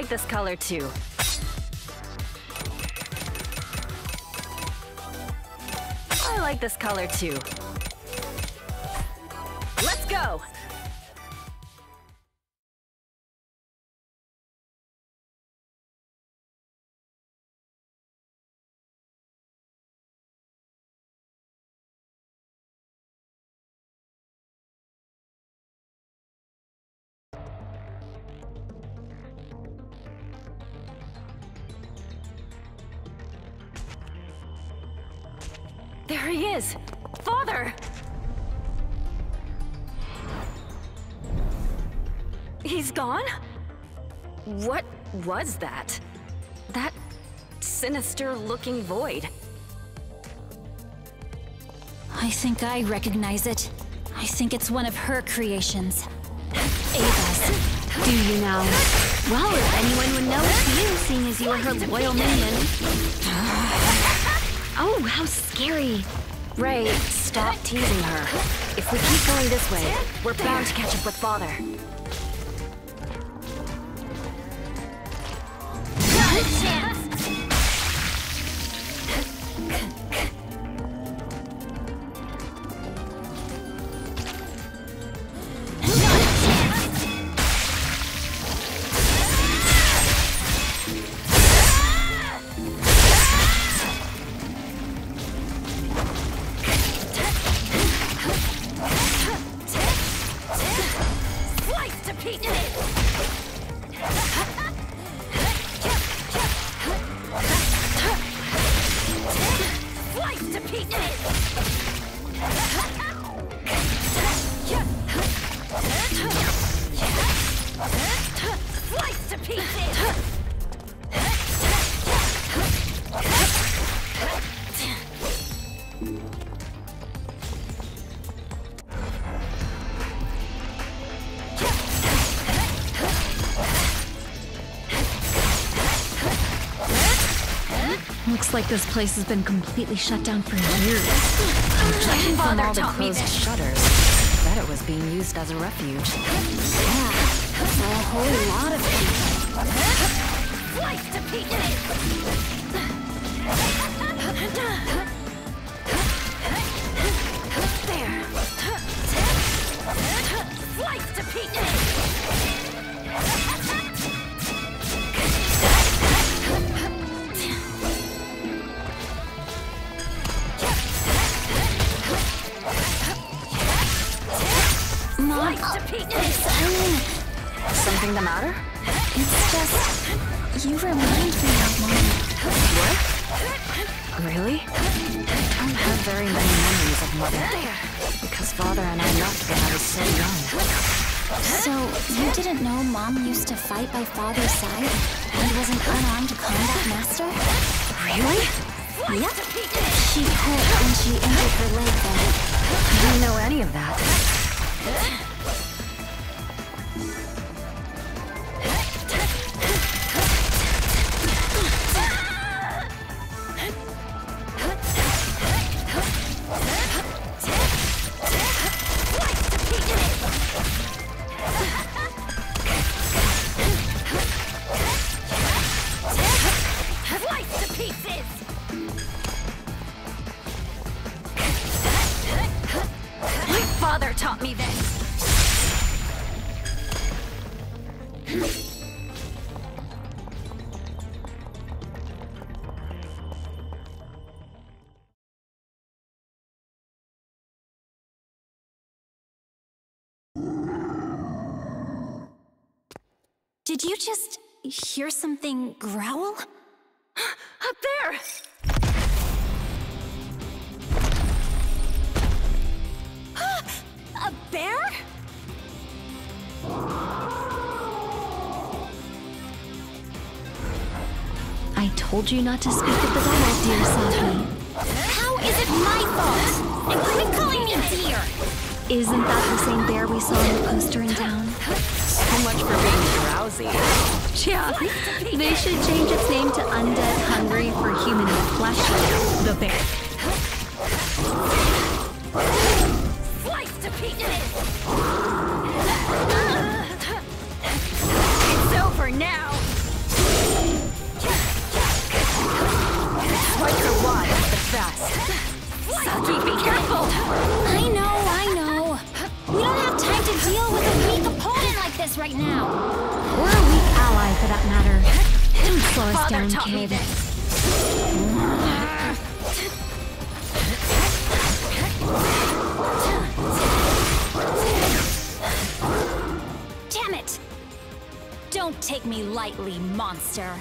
like this color too. I like this color too. Let's go! There he is! Father! He's gone? What was that? That sinister-looking void. I think I recognize it. I think it's one of her creations. Ava's. Do you now? Well, if anyone would know it's you, seeing as you are her loyal minion. Oh, how scary. Ray, stop teasing her. If we keep going this way, we're bound to catch up with Father. Not a chance. Looks like this place has been completely shut down for years. Judging from Father all the taught me closed this. shutters, I bet it was being used as a refuge. Yeah, for a whole lot of people. Slice to pieces! There! Slice to pieces! Mom, Something the matter? it's just... You remind me of Mom. What? Really? I don't have very many memories of Mother. Because Father and I left when I was so young. So, you didn't know Mom used to fight by Father's side and was an unarmed combat master? Really? Yep. She quit when she injured her leg then. I didn't know any of that. Father taught me this. Did you just hear something growl? Up there! A bear? I told you not to speak of the devil, dear Safi. How is it my fault? And quit calling me dear! Isn't that the same bear we saw in the poster in town? So much for being drowsy. Yeah, they should change its name to Undead Hungry for Human with Flesh. The bear. Slice to pieces! It's over now! Saki, be careful! I know. We don't have time to deal with a weak opponent like this right now. Or a weak ally, for that matter. Don't slow us Father down, taught me kid. this. Damn it! Don't take me lightly, monster.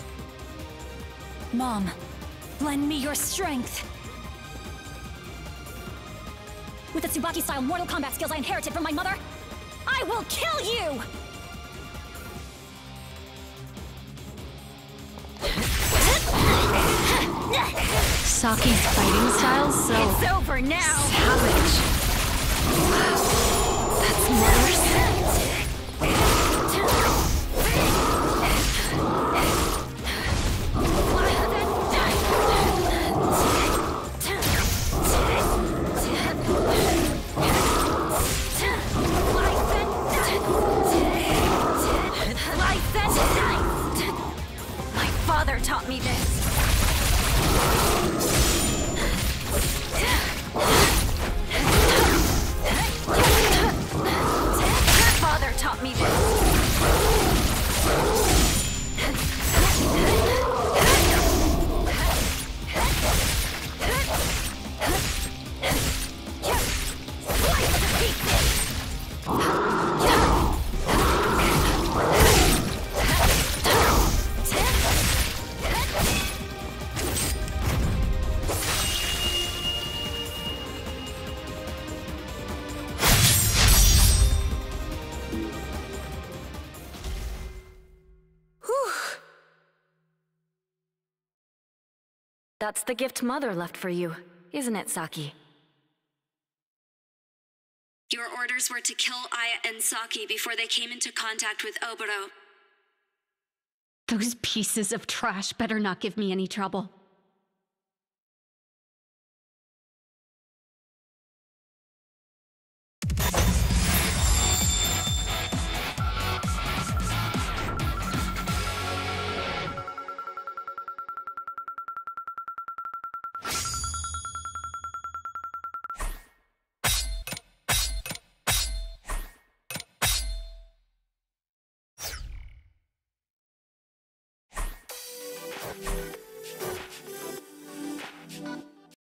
Mom, lend me your strength. With the Tsubaki-style Mortal Kombat skills I inherited from my mother, I will kill you! Saki's fighting style so It's over now! savage. That's worse. My father taught me this. Father taught me this. That's the gift Mother left for you, isn't it, Saki? Your orders were to kill Aya and Saki before they came into contact with Oboro. Those pieces of trash better not give me any trouble.